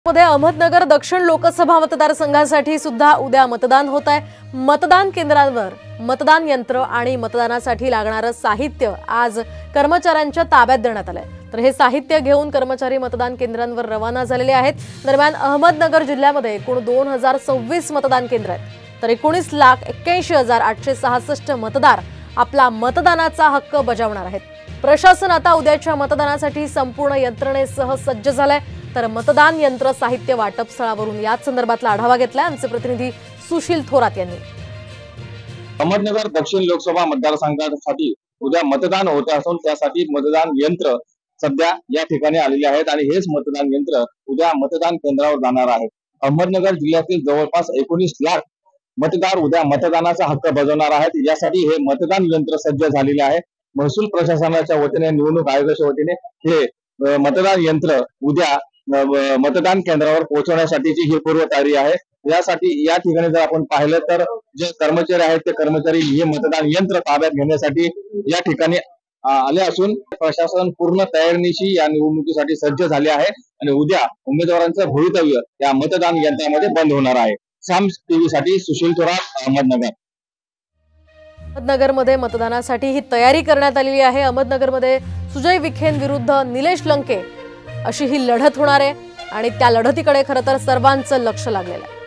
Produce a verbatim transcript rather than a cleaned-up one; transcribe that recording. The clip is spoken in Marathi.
मध्ये अहमदनगर दक्षिण लोकसभा मतदारसंघासाठी सुद्धा उद्या मतदान होत आहे। मतदान केंद्रांवर मतदान यंत्र आणि मतदानासाठी लागणारे साहित्य आज कर्मचाऱ्यांच्या ताब्यात देण्यात आले। तर हे साहित्य घेऊन कर्मचारी मतदान केंद्रांवर रवाना झालेले आहेत। दरम्यान अहमदनगर जिल्ह्यामध्ये एकूण दोन हजार सव्वीस मतदान केंद्र आहेत। तर एकोणीस लाख एक्क्याऐंशी हजार आठशे सहासष्ट मतदार आपला मतदानाचा हक्क बजावणार आहेत। प्रशासन आता उद्याच्या मतदानासाठी संपूर्ण यंत्रणेसह सज्ज झालंय। तर मतदान यंत्र साहित्य वाटप स्थळावरून याच संदर्भातला आढावा घेतला आमचे प्रतिनिधी सुशील थोरात यांनी। अहमदनगर दक्षिण लोकसभा मतदारसंघासाठी उद्या मतदान होत असून त्यासाठी मतदान यंत्र सध्या या ठिकाणी आलेले आहेत आणि हेच मतदान यंत्र उद्या मतदान केंद्रावर जाणार आहेत। अहमदनगर जिल्ह्यातील जवळपास एकोणीस लाख मतदार उद्या मतदानाचा हक्क बजावणार आहेत। यासाठी हे मतदान यंत्र सज्ज झालेले आहे। महसूल प्रशासनाच्या वतीने निवडणूक आयोगाच्या वतीने हे मतदान यंत्र उद्या मतदान केंद्रावर पोहोचवण्यासाठीची ही पूर्वतयारी आहे। यासाठी या ठिकाणी जर आपण पाहिलं तर जे कर्मचारी आहेत ते कर्मचारी हे मतदान यंत्र ताब्यात घेण्यासाठी या ठिकाणी आले असून प्रशासन पूर्ण तयारीनिशी या निवडणुकीसाठी सज्ज झाले आहे आणि उद्या उमेदवारांचं भवितव्य या मतदान यंत्रामध्ये बंद होणार आहे। साम्स टीव्ही साठी सुशील थोरात, अहमदनगर। अहमदनगरमध्ये मतदानासाठी ही तयारी करण्यात आलेली आहे। अहमदनगरमध्ये सुजय विखेंविरुद्ध निलेश लंके अशी ही लढत होणार आहे आणि त्या लढतीकडे खरं तर सर्वांचं लक्ष लागलेलं आहे।